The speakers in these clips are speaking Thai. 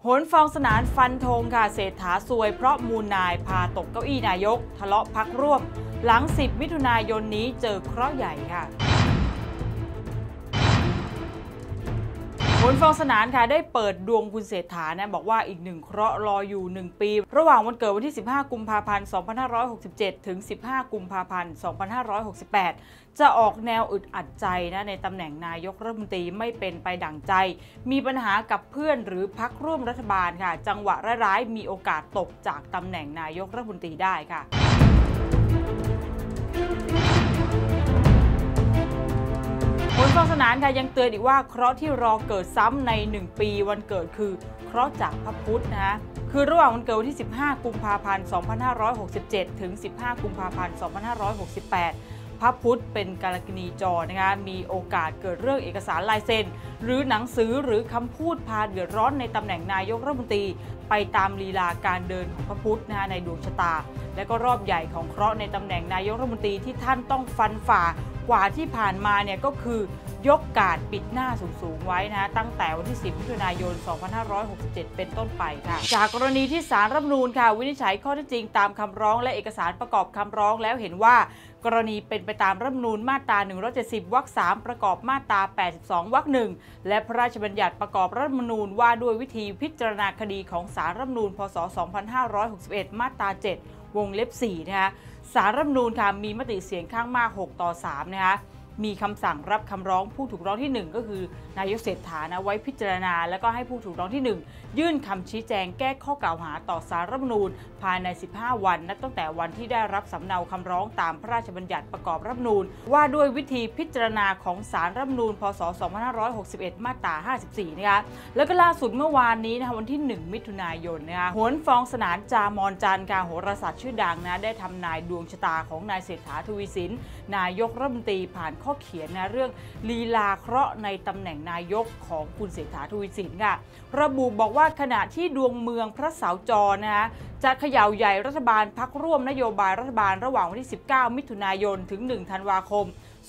โหนฟองสนานฟันธงค่ะเศรษฐาซวยเพราะมูลนายพาตกเก้าอี้นายกทะเลาะพรรคร่วมหลัง10 มิถุนายนนี้เจอเคราะห์ใหญ่ค่ะโหนฟองสนานค่ะได้เปิดดวงคุณเศรษฐานะบอกว่าอีกหนึ่งเคราะห์รออยู่1 ปีระหว่างวันเกิดวันที่15 กุมภาพันธ์ 2567 ถึง 15 กุมภาพันธ์ 2568 จะออกแนวอึดอัดใจนะในตำแหน่งนายกรัฐมนตรีไม่เป็นไปดั่งใจมีปัญหากับเพื่อนหรือพรรคร่วมรัฐบาลค่ะจังหวะร้ายๆมีโอกาสตกจากตำแหน่งนายกรัฐมนตรีได้ค่ะโหนฟองสนานค่ะยังเตือนอีกว่าเคราะห์ที่รอเกิดซ้ำใน1 ปีวันเกิดคือเคราะห์จากพระพุธนะคะคือระหว่างวันเกิดวันที่15 กุมภาพันธ์ 2567 ถึง 15 กุมภาพันธ์ 2568 พระพุธเป็นกาลกิณีจรนะคะมีโอกาสเกิดเรื่องเอกสารลายเซ็นหรือหนังสือหรือคำพูดพาเดือดร้อนในตำแหน่งนายกรัฐมนตรีไปตามลีลาการเดินของพระพุธนะคะในดวงชะตาและก็รอบใหญ่ของเคราะห์ในตำแหน่งนายกรัฐมนตรีที่ท่านต้องฟันฝ่ากว่าที่ผ่านมาเนี่ยก็คือยกการ์ดปิดหน้าสูงๆไว้นะตั้งแต่วันที่10 มิถุนายน 2567 เป็นต้นไปค่ะจากกรณีที่ศาลรัฐธรรมนูญค่ะวินิจฉัยข้อเท็จจริงตามคำร้องและเอกสารประกอบคำร้องแล้วเห็นว่ากรณีเป็นไปตามรัฐธรรมนูญมาตรา 170 วรรค 3 ประกอบมาตรา 82 วรรค 1 และพระราชบัญญัติประกอบรัฐธรรมนูญว่าด้วยวิธีพิจารณาคดีของศาลรัฐธรรมนูญพ.ศ. 2561 มาตรา 7 วงเล็บ 4 นะคะศาลรัฐธรรมนูญค่ะมีมติเสียงข้างมาก 6-3 นะคะมีคำสั่งรับคำร้องผู้ถูกร้องที่1ก็คือนายกเศรษฐานะไว้พิจารณาแล้วก็ให้ผู้ถูกร้องที่1ยื่นคำชี้แจงแก้ข้อกล่าวหาต่อศาลรัฐธรรมนูญภายใน15 วันนับตั้งแต่วันที่ได้รับสำเนาคำร้องตามพระราชบัญญัติประกอบรัฐธรรมนูญว่าด้วยวิธีพิจารณาของศาลรัฐธรรมนูญพ.ศ. 2561 มาตรา 54 นะคะแล้วก็ล่าสุดเมื่อวานนี้นะคะวันที่1 มิถุนายนนะคะโหนฟองสนานจามอนจันทร์การโหราศาสตร์ชื่อดังนะได้ทำนายดวงชะตาของนายเศรษฐาทวีสินนายกรัฐมนตรีผ่านข้อเขียนนะเรื่องลีลาเคราะห์ในตำแหน่งนายกของคุณเศรษฐาทวีสินค่ะระบุบอกว่าขณะที่ดวงเมืองพระเสาจรนะคะจะเขย่าใหญ่รัฐบาลพรรคร่วมนโยบายรัฐบาลระหว่างวันที่19 มิถุนายนถึง1 ธันวาคม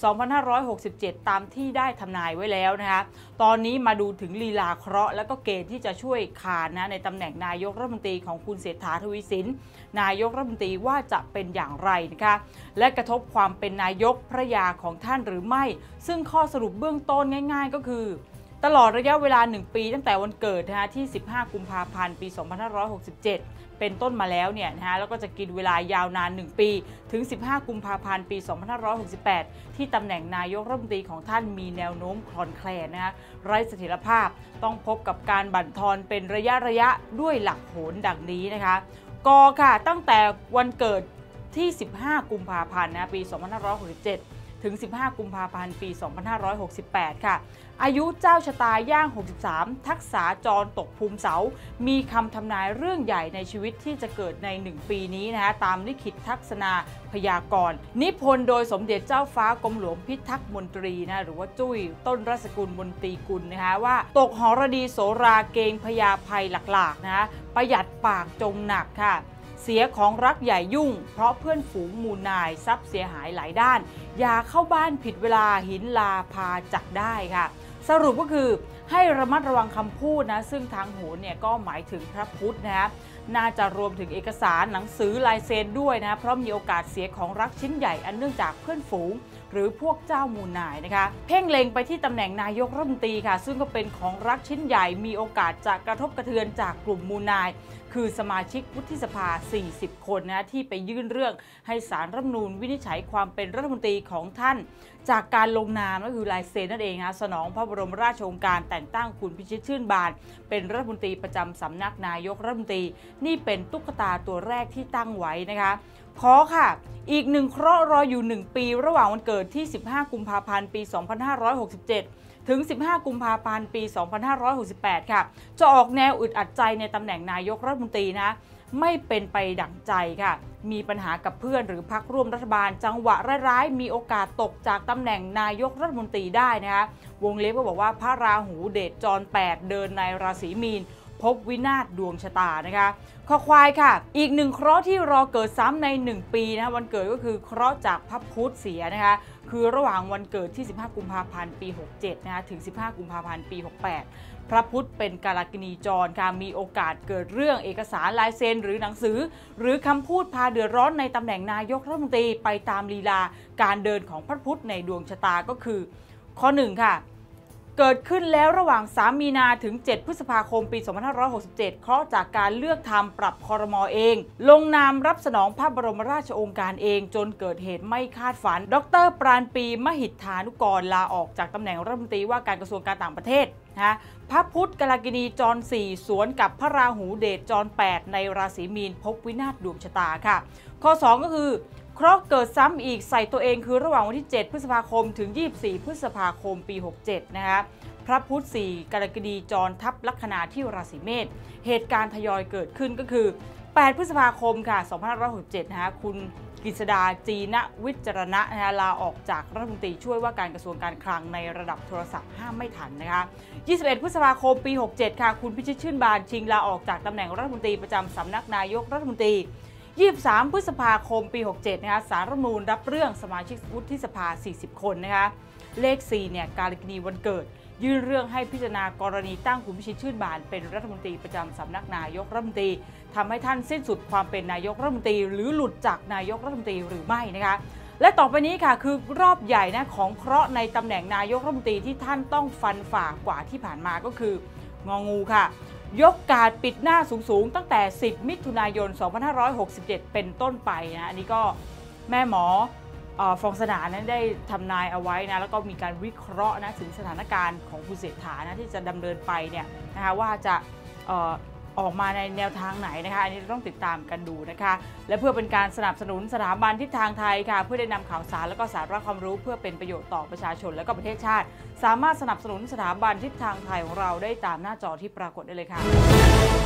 2567 ตามที่ได้ทำนายไว้แล้วนะคะตอนนี้มาดูถึงลีลาเคราะห์และก็เกณฑ์ที่จะช่วยขานนะในตำแหน่งนายกรัฐมนตรีของคุณเศรษฐาทวีสินนายกรัฐมนตรีว่าจะเป็นอย่างไรนะคะและกระทบความเป็นนายกพระยาของท่านหรือไม่ซึ่งข้อสรุปเบื้องต้นง่ายๆก็คือตลอดระยะเวลา1 ปีตั้งแต่วันเกิดนะคะที่15 กุมภาพันธ์ปี 2567 เป็นต้นมาแล้วเนี่ยนะฮะแล้วก็จะกินเวลายาวนาน1 ปีถึง15 กุมภาพันธ์ปี 2568 ที่ตำแหน่งนายกรัฐมนตรีของท่านมีแนวโน้มคลอนแคลนนะคะไร้เสถียรภาพต้องพบกับการบั่นทอนเป็นระยะด้วยหลักโหราดังนี้นะคะกค่ะตั้งแต่วันเกิดที่15 กุมภาพันธ์นะปี 2567 ถึง 15 กุมภาพันธ์ปี 2568 ค่ะอายุเจ้าชะตาย่าง 63 ทักษาจรตกภูมิเสามีคำทำนายเรื่องใหญ่ในชีวิตที่จะเกิดใน1 ปีนี้นะคะตามลิขิตทักษณาพยากรณ์นิพนธ์โดยสมเด็จเจ้าฟ้ากรมหลวงพิทักษ์มนตรีนะหรือว่าจุ้ยต้นรัศกุลมนตรีกุลนะคะว่าตกหรดีโสราเกงพยาภัยหลักๆนะคะประหยัดปากจงหนักค่ะเสียของรักใหญ่ยุ่งเพราะเพื่อนฝูงมูลนายทรัพย์เสียหายหลายด้านอย่าเข้าบ้านผิดเวลาหินลาพาจักได้ค่ะสรุปก็คือให้ระมัดระวังคำพูดนะซึ่งทางโหรเนี่ยก็หมายถึงพระพุทธนะน่าจะรวมถึงเอกสารหนังสือลายเซ็นด้วยนะเพราะมีโอกาสเสียของรักชิ้นใหญ่อันเนื่องจากเพื่อนฝูงหรือพวกเจ้ามูลนายนะคะเพ่งเล็งไปที่ตำแหน่งนายกรัฐมนตรีค่ะซึ่งก็เป็นของรักชิ้นใหญ่มีโอกาสจะกระทบกระเทือนจากกลุ่มมูลนายคือสมาชิกวุฒิสภา 40 คนนะที่ไปยื่นเรื่องให้ศาลรัฐธรรมนูญวินิจฉัยความเป็นรัฐมนตรีของท่านจากการลงนามก็คือลายเซ็นนั่นเองนะสนองพระบรมราชโองการแต่งตั้งคุณพิชิตชื่นบานเป็นรัฐมนตรีประจำสำนักนายกรัฐมนตรีนี่เป็นตุ๊กตาตัวแรกที่ตั้งไว้นะคะขอค่ะอีก1 เคราะห์รออยู่1 ปีระหว่างวันเกิดที่15 กุมภาพันธ์ปี 2567 ถึง 15 กุมภาพันธ์ปี 2568 ค่ะจะออกแนวอึดอัดใจในตำแหน่งนายกรัฐมนตรีนะไม่เป็นไปดั่งใจค่ะมีปัญหากับเพื่อนหรือพรรคร่วมรัฐบาลจังหวะร้ายๆมีโอกาสตกจากตำแหน่งนายกรัฐมนตรีได้นะคะวงเล็บก็บอกว่าพระราหูเดชจร 8 เดินในราศีมีนพบวินาศดวงชะตานะคะคอควายค่ะอีกหนึ่งเคราะห์ที่รอเกิดซ้ำใน1ปีนะวันเกิดก็คือเคราะห์จากพระพุธเสียนะคะคือระหว่างวันเกิดที่15กุมภาพันธ์ปี67นะคะถึง15กุมภาพันธ์ปี68พระพุธเป็นกาลกินีจรค่ะมีโอกาสเกิดเรื่องเอกสารลายเซ็นหรือหนังสือหรือคำพูดพาเดือดร้อนในตำแหน่งนายกรัฐมนตรีไปตามลีลาการเดินของพระพุธในดวงชะตาก็คือข้อ1ค่ะเกิดขึ้นแล้วระหว่าง3มีนาถึง7พฤษภาคมปี2567เคราะห์จากการเลือกทำปรับครม.เองลงนามรับสนองพระบรมราชโองการเองจนเกิดเหตุไม่คาดฝันดร.ปราณปีมหิทธานุกรลาออกจากตำแหน่งรัฐมนตรีว่าการกระทรวงการต่างประเทศนะพระพุธกาลกินีจร4สวนกับพระราหูเดชจร8ในราศีมีนพบวินาศดวงชะตาค่ะข้อ2ก็คือเคราะห์เกิดซ้ำอีกใส่ตัวเองคือระหว่างวันที่7พฤษภาคมถึง24พฤษภาคมปี67นะคะพระพุธ4กาลกินีจรทับลัคนาที่ราศีเมษเหตุการณ์ทยอยเกิดขึ้นก็คือ8พฤษภาคมค่ะ2567นะคะคุณกฤษดาจีนวิจารณะนะคะลาออกจากรัฐมนตรีช่วยว่าการกระทรวงการคลังในระดับโทรศัพท์ห้ามไม่ทันนะคะ21พฤษภาคมปี67ค่ะคุณพิชิตชื่นบานชิงลาออกจากตำแหน่งรัฐมนตรีประจำสำนักนายกรัฐมนตรี23พฤษภาคมปี67นะคะศาลรัฐธรรมนูญรับเรื่องสมาชิกวุฒิสภา40คนนะคะเลข4เนี่ยกาลกินีวันเกิดยื่นเรื่องให้พิจารณากรณีตั้งคุณพิชิตชื่นบานเป็นรัฐมนตรีประจำสำนักนายกรัฐมนตรีทำให้ท่านสิ้นสุดความเป็นนายกรัฐมนตรีหรือหลุดจากนายกรัฐมนตรีหรือไม่นะคะและต่อไปนี้ค่ะคือรอบใหญ่นะของเคราะห์ในตำแหน่งนายกรัฐมนตรีที่ท่านต้องฟันฝ่ากว่าที่ผ่านมาก็คืององูค่ะยกการปิดหน้าสูงๆตั้งแต่10มิถุนายน2567เป็นต้นไปนะอันนี้ก็แม่หมอฟองสนานนั้นได้ทำนายเอาไว้นะแล้วก็มีการวิเคราะห์นะถึงสถานการณ์ของคุณเศรษฐานะที่จะดำเนินไปเนี่ยนะคะว่าจะออกมาในแนวทางไหนนะคะอันนี้ต้องติดตามกันดูนะคะและเพื่อเป็นการสนับสนุนสถาบันทิศทางไทยค่ะเพื่อได้นำข่าวสารและก็สาระความรู้เพื่อเป็นประโยชน์ต่อประชาชนและก็ประเทศชาติสามารถสนับสนุนสถาบันทิศทางไทยของเราได้ตามหน้าจอที่ปรากฏได้เลยค่ะ